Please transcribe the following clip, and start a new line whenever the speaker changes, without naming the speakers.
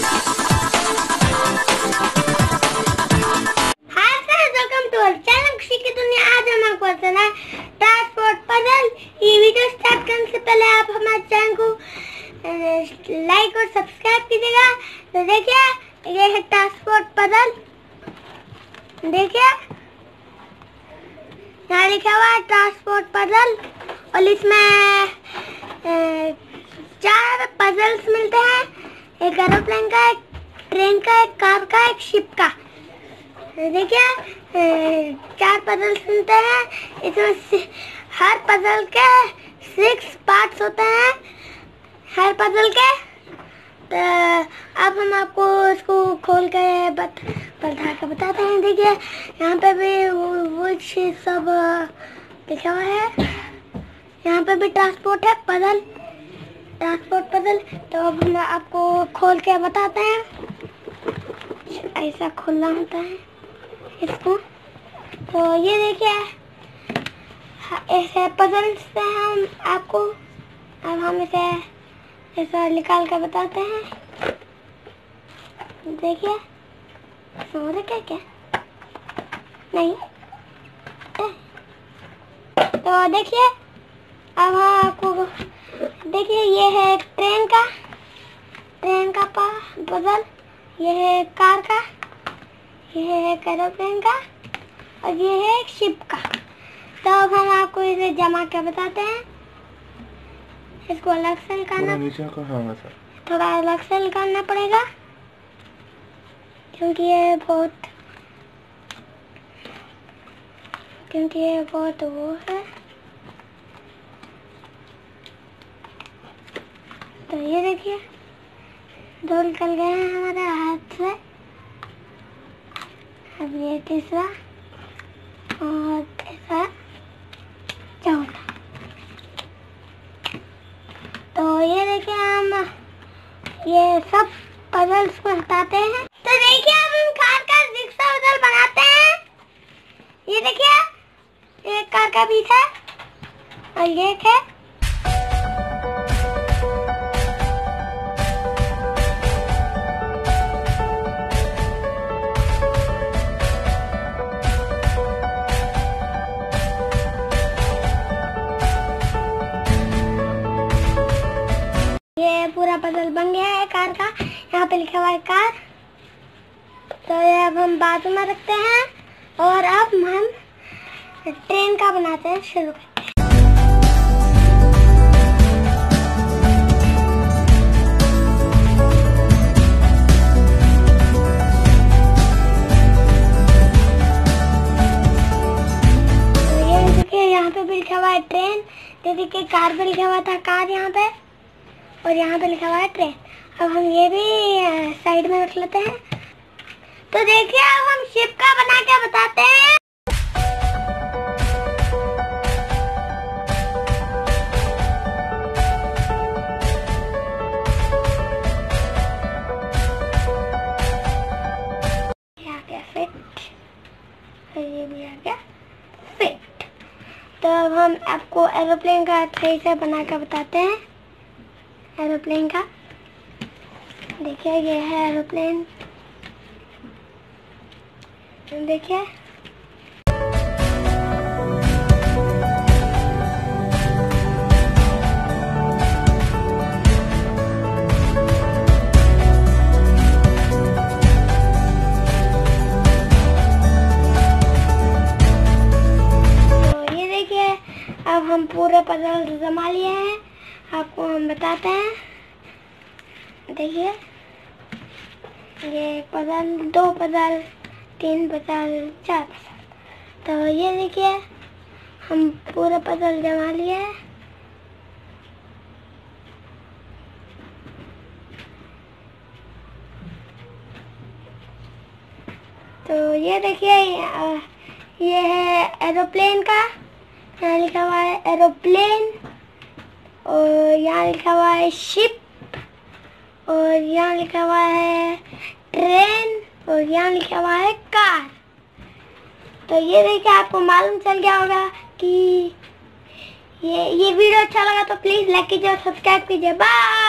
Transport puzzle. ये video start करने से पहले आप हमारे चैनल को लाइक और सब्सक्राइब कीजिएगा। तो देखिए ये है ट्रांसपोर्ट पजल, देखिए यहाँ लिखा हुआ है ट्रांसपोर्ट पजल और इसमें 4 पजल्स मिलते हैं, एक एरोप्लेन का, एक ट्रेन का, एक कार का, एक शिप का। देखिए 4 पजल्स मिलते हैं, इसमें हर पजल के 6 पार्ट्स होते हैं हर पजल के। तो अब हम आपको इसको खोल के बता के बताते हैं। देखिए यहाँ पे भी वो चीज सब लिखा हुआ है, यहाँ पे भी ट्रांसपोर्ट है पजल, ट्रांसपोर्ट पजल। तो अब हम आपको खोल के बताते हैं। ऐसा खुलना होता है इसको। तो ये देखिए ऐसे पजल्स से हम आपको, अब हम इसे ऐसा निकाल कर बताते हैं। देखिए समझ क्या नहीं। तो देखिए अब हम आपको देखिए ये है ट्रेन का पजल, ये है कार का, ये है एरोप्लेन का और ये है एक शिप का। तो अब हम आपको इसे जमा के बताते हैं। इसको अलग से निकालना, थोड़ा अलग से निकालना पड़ेगा क्योंकि ये बहुत वो है। तो ये देखिए 2 निकल गए हैं हमारे हाथ से। अब ये तीसरा और ऐसा 4। तो ये देखिए हम ये सब पजल्स को हटाते हैं। तो देखिए अब हम कार का जिक्सा पजल बनाते हैं। ये देखिए एक कार का पीस है और ये एक है। ये पूरा पजल बन गया है कार का, यहाँ पे लिखा हुआ है कार। तो ये अब हम बाजू में रखते हैं और अब हम ट्रेन का बनाते हैं, शुरू करते हैं। तो ये देखिए यहाँ पे भी लिखा हुआ है ट्रेन, देखिए कार पे लिखा हुआ था कार यहाँ पे और यहाँ पे लिखा हुआ है ट्रेन। अब हम ये भी साइड में रख लेते हैं। तो देखिए अब हम शिप का बना के बताते हैं। ये आ गया फिट, ये भी आ गया फिट। तो अब हम आपको एरोप्लेन का सही से बना के बताते हैं। एरोप्लेन का देखिए ये है एरोप्लेन, देखिए तो ये देखिए अब हम पूरे पजल जमा लिए हैं, आपको हम बताते हैं। देखिए ये पजल, 2 पजल, 3 पजल, 4 पजल। तो ये देखिए हम पूरा पजल जमा लिए हैं। तो ये देखिए ये है एरोप्लेन का, यहाँ लिखा हुआ है एरोप्लेन और यहाँ लिखा हुआ है शिप और यहाँ लिखा हुआ है ट्रेन और यहाँ लिखा हुआ है कार। तो ये देखिए आपको मालूम चल गया होगा कि ये वीडियो अच्छा लगा तो प्लीज़ लाइक कीजिए और सब्सक्राइब कीजिए। बाय।